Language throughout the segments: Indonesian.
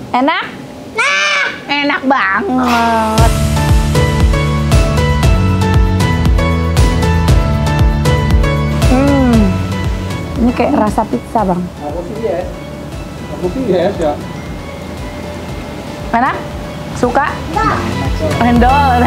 Enak? Nah, enak banget. Ini kayak rasa pizza, Bang. Aku ya. Enak? Suka? Endol.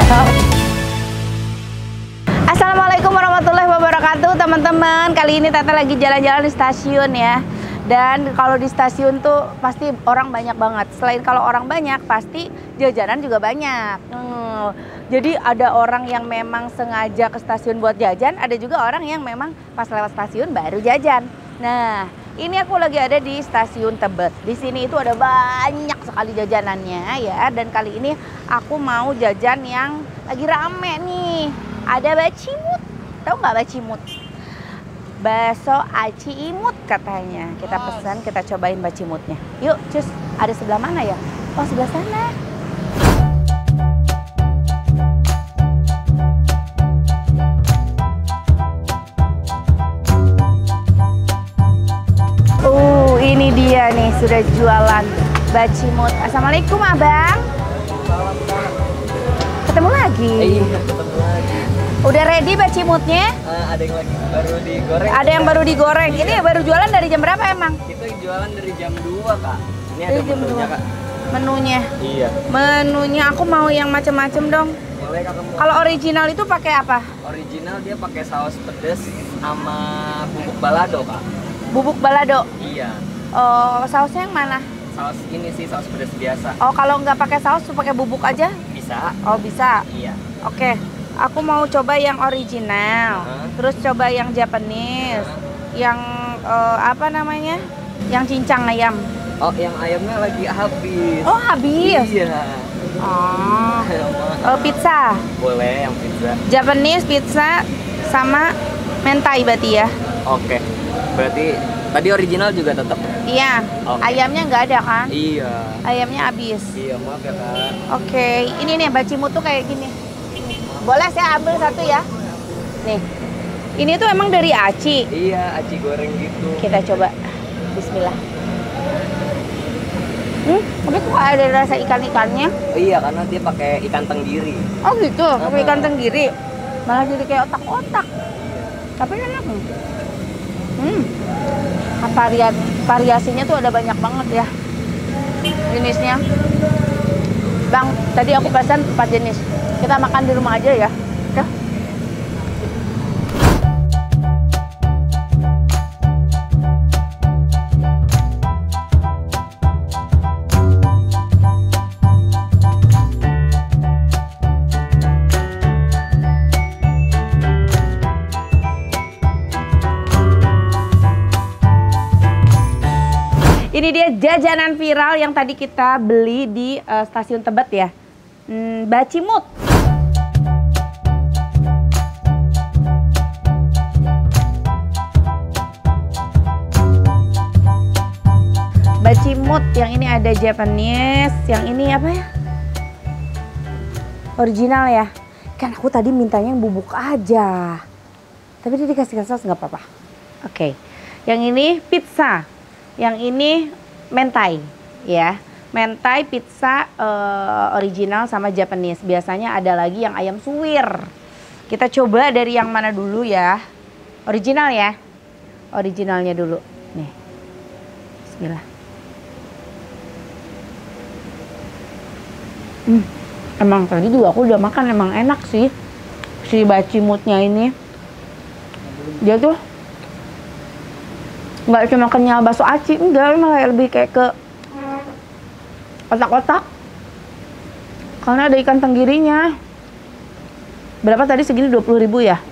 Assalamualaikum warahmatullahi wabarakatuh, teman-teman. Kali ini Tete lagi jalan-jalan di stasiun ya. Dan kalau di stasiun tuh pasti orang banyak banget. Selain kalau orang banyak, pasti jajanan juga banyak. Jadi ada orang yang memang sengaja ke stasiun buat jajan, ada juga orang yang memang pas lewat stasiun baru jajan. Nah, ini aku lagi ada di stasiun Tebet. Di sini itu ada banyak sekali jajanannya ya. Dan kali ini aku mau jajan yang lagi rame nih. Ada bacimut. Tahu nggak bacimut? Bakso aci imut katanya. Kita pesan, kita cobain bacimutnya. Yuk, cus. Ada sebelah mana ya? Oh, sebelah sana. Ini dia nih, sudah jualan bacimut. Assalamualaikum, Abang. Ketemu lagi? Iya, ketemu lagi. Udah ready bacimutnya? Ada yang lagi baru digoreng. Ada yang baru digoreng. Ini baru jualan dari jam berapa emang? Kita jualan dari jam 2, Kak. Ini ada Jam menunya, 2. Kak. Menunya? Iya. Menunya aku mau yang macem-macem dong. Boleh, Kak. Kalau original itu pakai apa? Original dia pakai saus pedas sama bubuk balado, Kak. Bubuk balado? Iya. Oh, sausnya yang mana? Saus ini sih, saus pedas biasa. Oh, kalau nggak pakai saus, pakai bubuk aja? Bisa. Oh, bisa. Iya. Oke, aku mau coba yang original, terus coba yang Japanese, yang apa namanya, yang cincang ayam. Oh, yang ayamnya lagi habis. Oh, habis? Iya. Oh, pizza. Boleh yang pizza. Japanese pizza sama mentai berarti ya? Oke. Berarti tadi original juga tetap? Iya. Oke. Ayamnya nggak ada kan? Iya. Ayamnya habis. Iya, maaf ya, Kak. Oke, ini nih bacimut tuh kayak gini. Boleh saya ambil satu ya? Nih, ini tuh emang dari aci. Iya, aci goreng gitu. Kita coba. Bismillah. Tapi kok ada rasa ikan-ikannya? Oh, iya, karena dia pakai ikan tenggiri. Oh gitu, pakai ikan tenggiri. Malah jadi kayak otak-otak. Tapi enak. Variasinya tuh ada banyak banget ya. Jenisnya. Bang, tadi aku pesan 4 jenis. Kita makan di rumah aja ya. Oke. Ini dia jajanan viral yang tadi kita beli di stasiun Tebet ya. Bacimut. Bacimut, yang ini ada Japanese, yang ini apa ya? Original ya. Kan aku tadi mintanya yang bubuk aja. Tapi dia dikasih saus nggak apa-apa. Oke. Yang ini pizza. Yang ini mentai ya. Mentai pizza original sama Japanese. Biasanya ada lagi yang ayam suwir. Kita coba dari yang mana dulu ya. Original ya. Originalnya dulu. Nih. Bismillah. Emang tadi juga aku udah makan, emang enak sih. Si bacimutnya ini. Dia tuh nggak cuma kenyal bakso aci, enggak, malah lebih kayak ke otak-otak karena ada ikan tenggirinya. Berapa tadi? Segini 20.000 ya?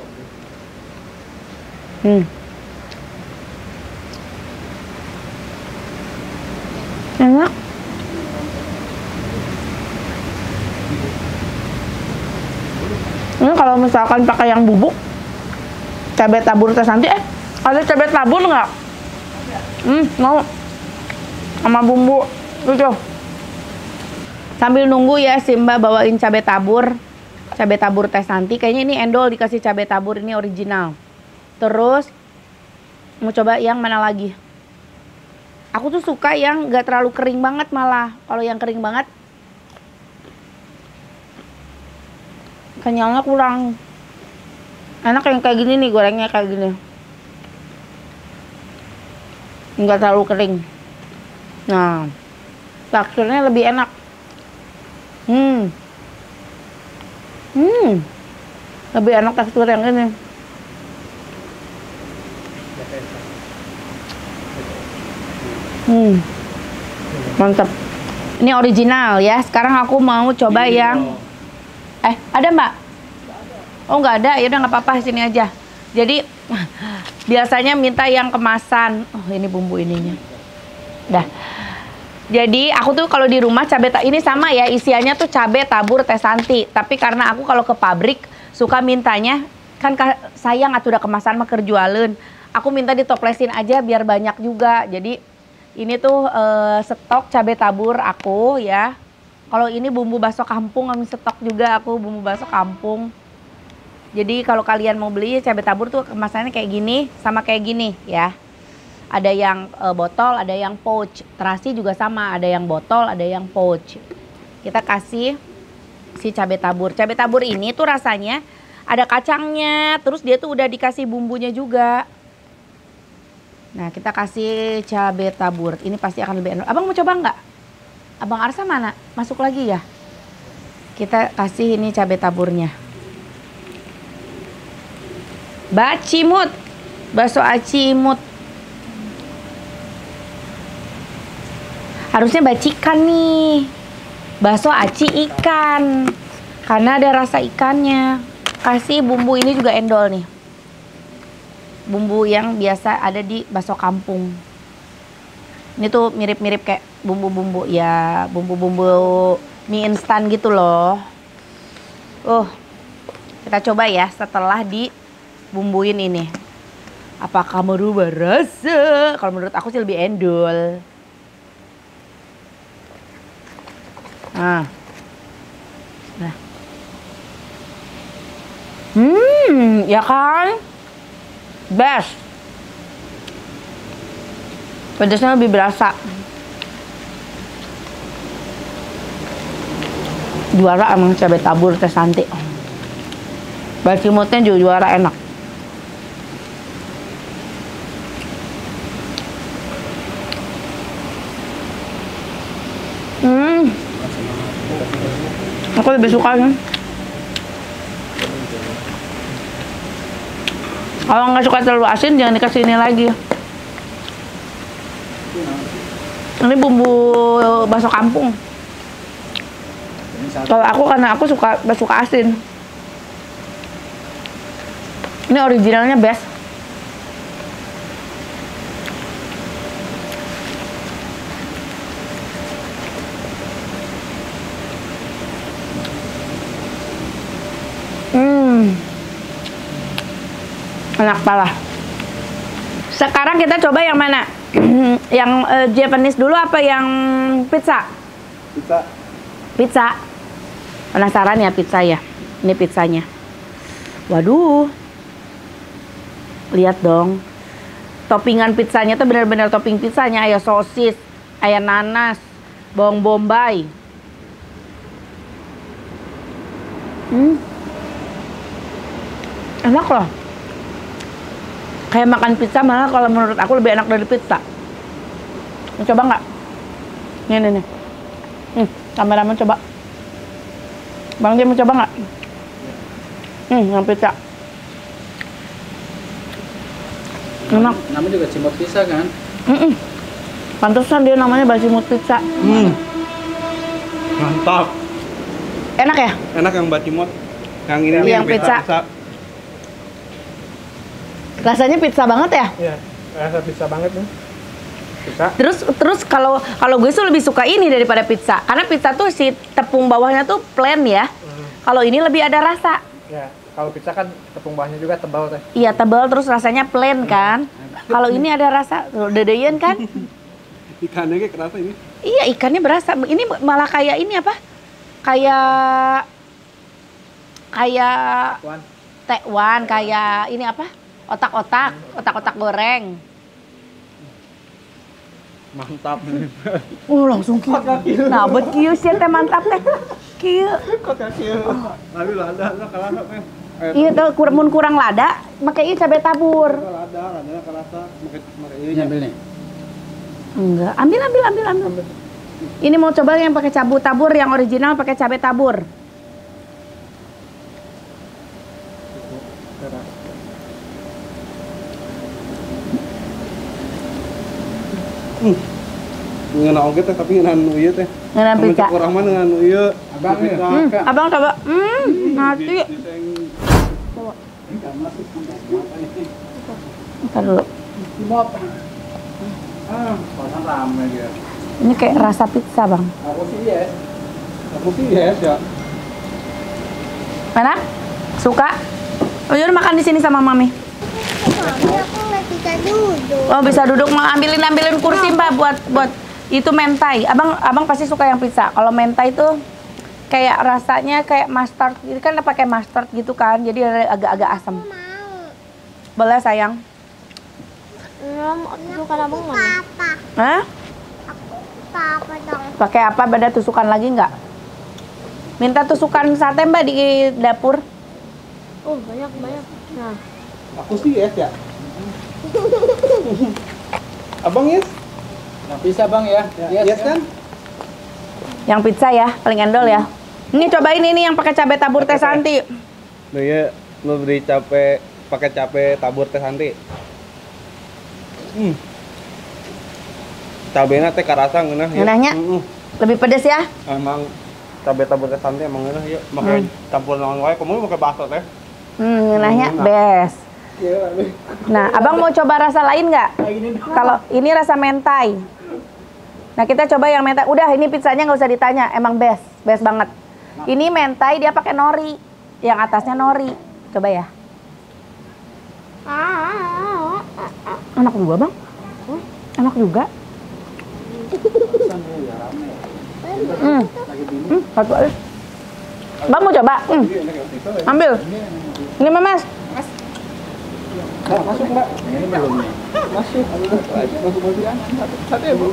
Enak. Ini kalau misalkan pakai yang bubuk cabai tabur teh nanti ada cabai tabur nggak? Mau sama bumbu gitu. Sambil nunggu ya si Mbak bawain cabai tabur teh nanti. Kayaknya ini endol dikasih cabai tabur, ini original. Terus mau coba yang mana lagi? Aku tuh suka yang nggak terlalu kering banget malah. Kalau yang kering banget, kenyalnya kurang. Enak yang kayak gini nih, gorengnya kayak gini. Nggak terlalu kering. Nah, teksturnya lebih enak. Lebih enak tekstur yang ini. Mantap. Ini original ya. Sekarang aku mau coba yang ada Mbak? Oh nggak ada, ya udah nggak apa-apa, sini aja. Jadi biasanya minta yang kemasan. Oh ini bumbu ininya. Dah. Jadi aku tuh kalau di rumah ini sama ya, isiannya tuh cabai tabur teh santi. Tapi karena aku kalau ke pabrik suka mintanya, kan sayang atuh udah kemasan mah keur jualeun. Aku minta ditoplesin aja biar banyak juga. Jadi ini tuh stok cabai tabur aku ya. Kalau ini bumbu bakso kampung, kami stok juga aku bumbu bakso kampung. Jadi kalau kalian mau beli cabai tabur tuh kemasannya kayak gini sama kayak gini ya. Ada yang botol, ada yang pouch. Terasi juga sama, ada yang botol, ada yang pouch. Kita kasih si cabai tabur. Cabai tabur ini tuh rasanya ada kacangnya, terus dia tuh udah dikasih bumbunya juga. Nah, kita kasih cabai tabur. Ini pasti akan lebih enak. Abang mau coba nggak? Abang Arsa mana? Masuk lagi ya? Kita kasih ini cabai taburnya. Bacimut. Bakso acimut. Harusnya bacikan nih. Bakso aci ikan. Karena ada rasa ikannya. Kasih bumbu ini juga endol nih. Bumbu yang biasa ada di bakso kampung. Ini tuh mirip-mirip kayak bumbu-bumbu ya, bumbu-bumbu mie instan gitu loh. Kita coba ya setelah dibumbuin ini. Apakah merubah rasa? Kalau menurut aku sih lebih endol. Nah. Ya kan? Best. Pedasnya lebih berasa. Juara emang cabai tabur teh santi. Bacimutnya juga juara enak. Aku lebih suka nih. Kalau nggak suka terlalu asin, jangan dikasih ini lagi. Ini bumbu bakso kampung. Kalau aku, karena aku suka asin. Ini originalnya best. Enak parah. Sekarang kita coba yang mana? Yang Japanese dulu apa yang pizza? Pizza. Penasaran ya pizza ya? Ini pizzanya. Waduh. Lihat dong. Toppingan pizzanya tuh benar-benar topping pizzanya. Ada sosis, ada nanas, bawang bombay. Enak loh. Kayak makan pizza, malah kalau menurut aku lebih enak dari pizza. Mau coba nggak? Nih. Kameramen coba. Bang Jim mau coba nggak? Yang pizza. Enak. Namanya juga cimot pizza kan? Pantesan dia namanya bacimut pizza. Mantap. Enak ya? Enak yang bacimot. Yang ini yang pizza. Rasanya pizza banget ya? Iya, rasa pizza banget nih. Pizza. Terus kalau gue tuh lebih suka ini daripada pizza. Karena pizza tuh si tepung bawahnya tuh plain ya. Kalau ini lebih ada rasa. Ya, kalau pizza kan tepung bawahnya juga tebal teh. Iya, tebal terus rasanya plain kan. Kalau ini ada rasa, dedeyan kan? Ikannya kayak kerasa ini. Iya, ikannya berasa. Ini malah kayak ini apa? Kayak tekwan, kayak ini apa? Otak-otak goreng. Mantap. Langsung kieu. Nah, buat kieu sih teh mantap teh. Kieu. Kok kaki. Lalu lada kalasa teh. Iya tuh kurang lada, make ieu cabe tabur. Lada kalasa make ieu Ini ambil nih. Enggak, ambil. Ini mau coba yang pakai cabai tabur, yang original pakai cabai tabur. Ngeuna oge teh tapi ngeunaan nu ieu teh. Ngeunaan pizza. Kurang mah ngeunaan nu ieu. Abang ya? Abang coba. Mati. Ntar dulu. Timot. Kosan rame dia. Ini kayak rasa pizza, Bang. Aku sih yes. Aku sih yes ya. Enak? Suka? Oh, yaudah makan di sini sama Mami. Mami, aku nggak bisa duduk. Oh, bisa duduk, ambilin kursi, Mbak, buat itu mentai. Abang pasti suka yang pizza. Kalau mentai itu kayak rasanya kayak mustard. Ini kan pakai mustard gitu kan, jadi agak-agak asam. Mau. Boleh, sayang. Tusukan abang mana? Papa. Hah? Papa dong. Pakai apa? Beda tusukan lagi nggak? Minta tusukan sate, Mbak, di dapur. Oh, banyak. Nah. Aku sih yes ya. Abang yes? Nah, bisa bang ya? Yes kan? Yang pizza ya, paling endol ya. Ini cobain ini yang pakai cabai tabur Teh Santi. Nah ya, lu beri pakai cabe tabur Teh Santi. Cabenya teh karasa ngeunah ya. Ngeunahnya? Lebih pedes ya? Emang cabe tabur Teh Santi emang ngeunah ya. Make campur naon wae, komo make bakso teh. Ngeunahnya best. Nah, abang mau coba rasa lain nggak? Kalau ini rasa mentai. Nah, kita coba yang mentai. Udah, ini pizzanya nggak usah ditanya, emang best banget. Ini mentai dia pakai nori, yang atasnya nori. Coba ya. Enak juga, Bang. Enak juga. Satu aja. Bang mau coba? Ambil. Ini Mas. Masuk Mbak. Ini belum nih. Masuk. Masuk. Sate belum.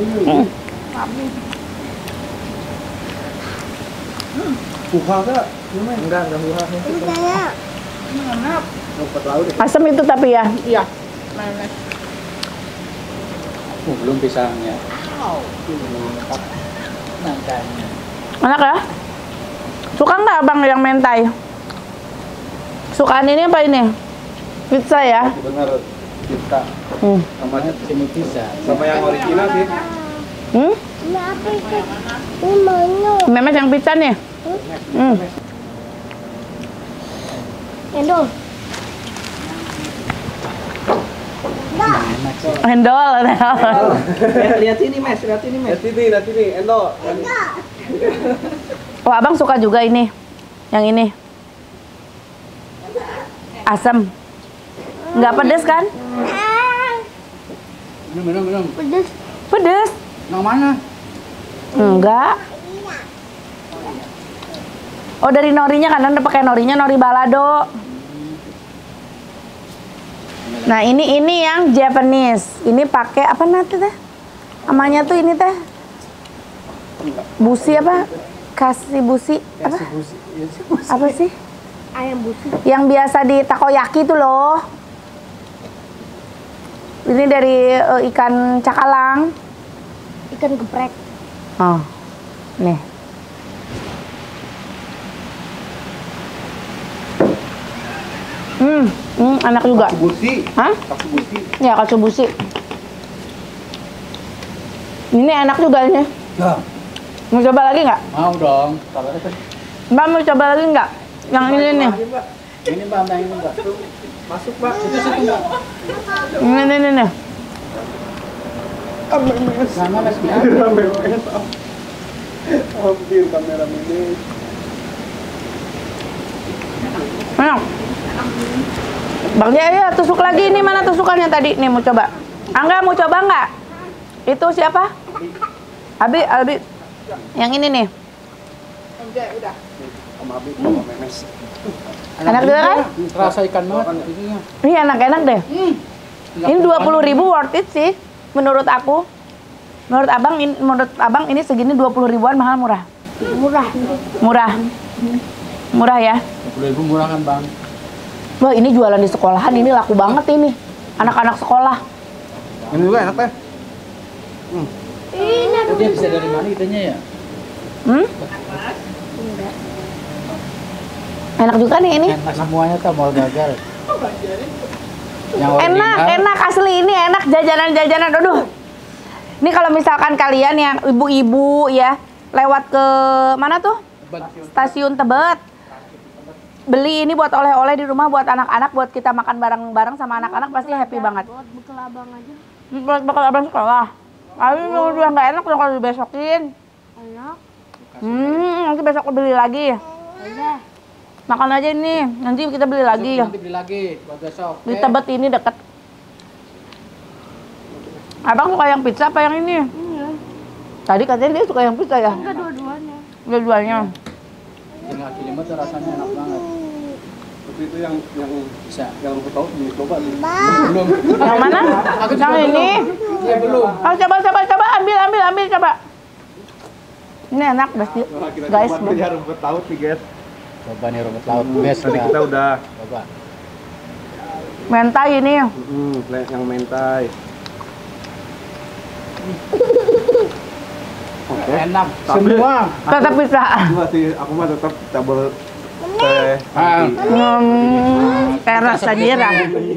Buha enggak? Enggak buah. Saya. Rumput laut. Asam itu tapi ya. Iya. Belum pisangnya. Nangkanya. Enak ya? Suka nggak Bang yang mentai? Sukaan ini apa ini? Pizza ya? Bener kita. Namanya sini pizza. Sama yang original sih. Kenapa itu? Ini mana? Memes yang pizza nih. Endol. Endol. Lihat sini Mes, lihat sini Mes. Lihat sini, Endo. Oh, Abang suka juga ini. Yang ini. Asam. Nggak pedes kan? Minum. Pedes. Pedes. Yang mana? Enggak. Oh, dari norinya kan Anda pakai norinya nori balado. Nah, ini yang Japanese. Ini pakai apa nanti teh? Namanya tuh ini teh. Busi apa? Kasih busi apa? Apa sih? Ayam busi. Yang biasa di takoyaki tuh loh. Ini dari ikan cakalang. Ikan geprek. Oh, nih. Enak juga. Katsubushi. Hah? Katsubushi. Ya, katsubushi. Ini enak juga ini. Ya. Mau coba lagi nggak? Mau dong. Mbak mau coba lagi nggak? Yang ini nih. Ini Mbak, yang ini Mbak. Masuk, Mbak. Itu situ Mbak. Ini. Sama Mas Bia. Hampir kamera ini. Enak. Bang Jaya, tusuk lagi. Ini mana tusukannya tadi? Nih mau coba. Angga mau coba nggak? Itu siapa? Abi. Yang ini nih. Sama Abi, sama Memes. Enak juga kan? Rasa ikan banget. Ininya. Ini enak deh. Ini 20.000 worth it sih, menurut aku. Menurut abang ini segini 20 ribuan mahal murah? Murah. Murah. Murah ya? 20.000 murah kan bang? Wah ini jualan di sekolahan ini laku banget ini. Anak-anak sekolah. Ini juga enak teh. Oh, dia bisa dari mana itunya ya? Enak juga nih ini. Enak semuanya tuh mau gagal. Yang Enak asli ini enak jajanan-jajanan. Aduh. Ini kalau misalkan kalian yang ibu-ibu ya lewat ke mana tuh? Stasiun Tebet. Beli ini buat oleh-oleh di rumah buat anak-anak, buat kita makan bareng-bareng sama anak-anak pasti happy banget. Buat bekal abang aja. Buat bekal abang sekolah. Tapi udah nggak enak kalau dibesokin. Enak. Nanti besok beli lagi. Udah. Makan aja ini, nanti kita beli lagi. Nanti beli lagi buat besok. Di Tebet ini deket. Abang suka yang pizza apa yang ini? Iya. Tadi katanya dia suka yang pizza ya? Enggak dua-duanya. Dua-duanya. Yang kaki lima tuh rasanya enak banget. Tapi itu yang Bisa. yang aku tahu coba nih. Belum. Yang mana? Yang ini? Iya belum. Oh, coba, ambil, coba. Ini enak pasti, guys. Ya rumput laut nih guys. Coba nih rumput laut best Tadi kita udah. Coba. Mentai ini. Yang mentai. Oke. Enak Tapi- semua. Tetap bisa. Aku mah tetap double teh. Kayak rasa jirang.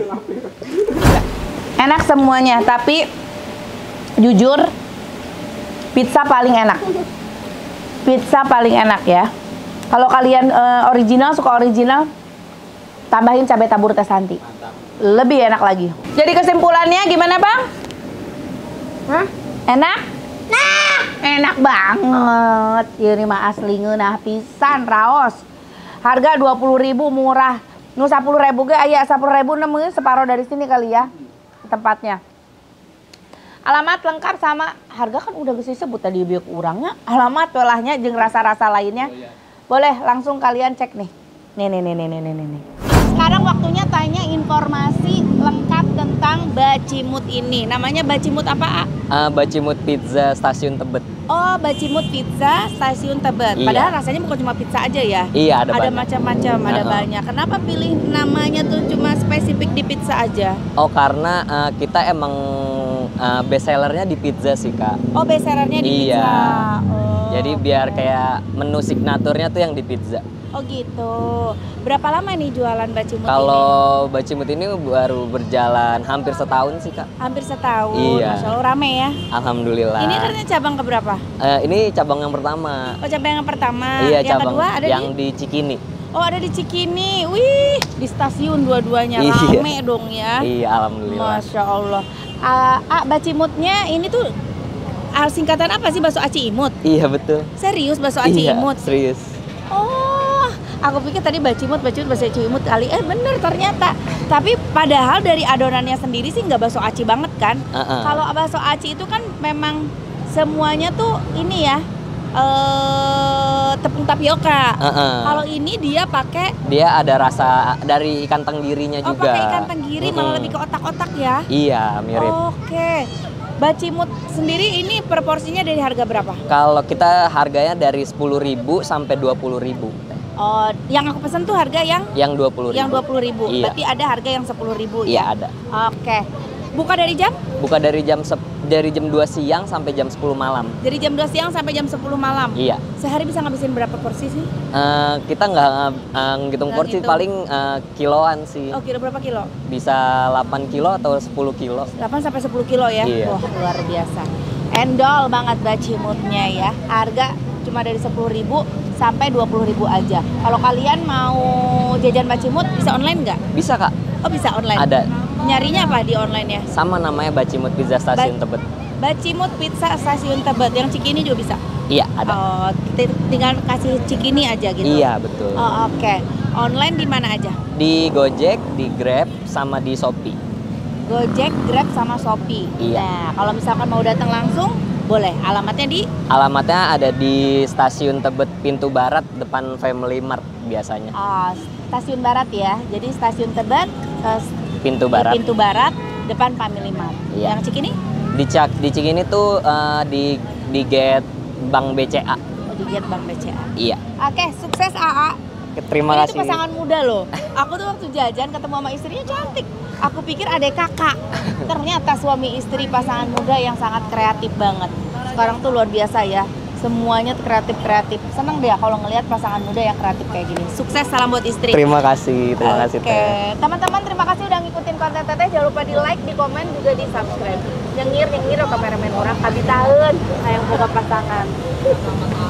Enak semuanya, tapi jujur pizza paling enak. Pizza paling enak ya. Kalau kalian suka original, tambahin cabai tabur Teh Santi. Lebih enak lagi. Jadi kesimpulannya gimana, Bang? Hah? Enak? Enak banget. Ini mah asli ngeunah pisan raos. Harga 20.000 murah. Nu 10.000 ge aya 10.000 nemuin separuh dari sini kali ya tempatnya. Alamat lengkap sama harga kan udah geus disebut tadi bieu urangnya. Alamat welahnya jeung rasa-rasa lainnya. Boleh langsung kalian cek nih. Nih. Sekarang waktunya tanya informasi lengkap tentang Bacimut ini. Namanya Bacimut apa, A? Bacimut Pizza Stasiun Tebet. Oh, Bacimut Pizza Stasiun Tebet. Iya. Padahal rasanya bukan cuma pizza aja ya. Iya, ada banyak. macam-macam, ada Uh-uh. banyak. Kenapa pilih namanya tuh cuma spesifik di pizza aja? Oh, karena kita emang best sellernya di pizza sih, Kak. Oh, bestsellernya di Iya. pizza. Oh, Jadi biar kayak menu signaturnya tuh yang di pizza. Oh gitu. Berapa lama nih jualan Bacimut ini? Kalau Bacimut ini baru berjalan hampir setahun sih, Kak. Hampir setahun. Iya. Masya Allah rame ya. Alhamdulillah. Ini ternyata cabang keberapa? Ini cabang yang pertama. Oh, cabang yang pertama. Iya, yang cabang kedua ada yang di? di Cikini. Oh, ada di Cikini. Wih, di stasiun dua-duanya Iya. rame dong ya. Iya, alhamdulillah. Masya Allah. Bacimutnya ini tuh singkatan apa sih, bakso aci imut? Iya, betul. Serius bakso aci Iya, imut? serius. Oh, aku pikir tadi bacimut bakso aci imut kali. Bener ternyata. Tapi padahal dari adonannya sendiri sih nggak bakso aci banget kan? Kalau bakso aci itu kan memang semuanya tuh ini ya, tepung tapioka. Kalau ini dia pakai Dia ada rasa dari ikan tenggirinya juga. pakai ikan tenggiri, malah lebih ke otak-otak ya. Iya, mirip. Oke. Bacimut sendiri ini proporsinya dari harga berapa? Kalau kita harganya dari 10.000 sampai 20.000. Oh, yang aku pesen tuh harga yang Yang 20.000. yang 20.000. Iya. Berarti ada harga yang 10.000 Iya, ya? ada. Oke. Buka dari jam? Buka dari jam 2 siang sampai jam 10 malam. Dari jam 2 siang sampai jam 10 malam. Iya. Sehari bisa ngabisin berapa porsi sih? Kita nggak ngitung Nggak porsi, ngitung. paling kiloan sih. Oh, kilo berapa kilo? Bisa 8 kilo atau 10 kilo. 8 sampai 10 kilo ya? Iya. Wah, luar biasa. Endol banget bacimutnya ya. Harga cuma dari 10.000 sampai 20.000 aja. Kalau kalian mau jajan bacimut bisa online nggak? Bisa, Kak. Oh, bisa online. Ada. Nyarinya apa di online ya? Sama namanya Bacimut Pizza Stasiun Tebet. Bacimut Pizza Stasiun Tebet. Yang Cikini juga bisa? Iya, ada. Oh, tinggal kasih Cikini aja gitu? Iya, betul. Oh, oke. Online di mana aja? Di Gojek, di Grab, sama di Shopee. Gojek, Grab, sama Shopee. Iya. Nah, kalau misalkan mau datang langsung, boleh. Alamatnya di? Alamatnya ada di Stasiun Tebet Pintu Barat depan Family Mart biasanya. Stasiun Barat ya. Jadi Stasiun Tebet, Pintu Barat. Pintu Barat, depan Family Mart. Iya. Yang Cikini? Di Di Cikini tuh di gate Bank BCA. Oh, di Gate Bank BCA. Iya. Oke, sukses AA. Terima Ini kasih. tuh pasangan muda loh. Aku tuh waktu jajan ketemu sama istrinya cantik. Aku pikir adek kakak. Ternyata suami istri pasangan muda yang sangat kreatif banget. Sekarang tuh luar biasa ya. Semuanya tuh kreatif-kreatif. Seneng deh kalau ngelihat pasangan muda yang kreatif kayak gini. Sukses, salam buat istri. Terima kasih Oke, Teh. teman-teman terima kasih udah ngikutin konten Teteh. Jangan lupa di like, di komen, juga di subscribe. Nyengir kameramen orang kami tahun, hayang boga pasangan.